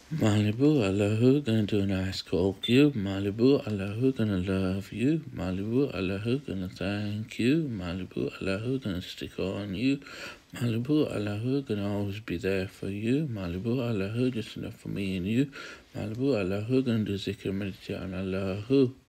Marleybu, Allahu, gonna do a nice call cue. Marleybu, Allahu, gonna love you. Marleybu, Allahu, gonna thank you. Marleybu, Allahu, gonna stick on you. Marleybu, Allahu, gonna always be there for you. Marleybu, Allahu, just enough for me and you. Marleybu, Allahu, gonna do zikr meditate on Allahu.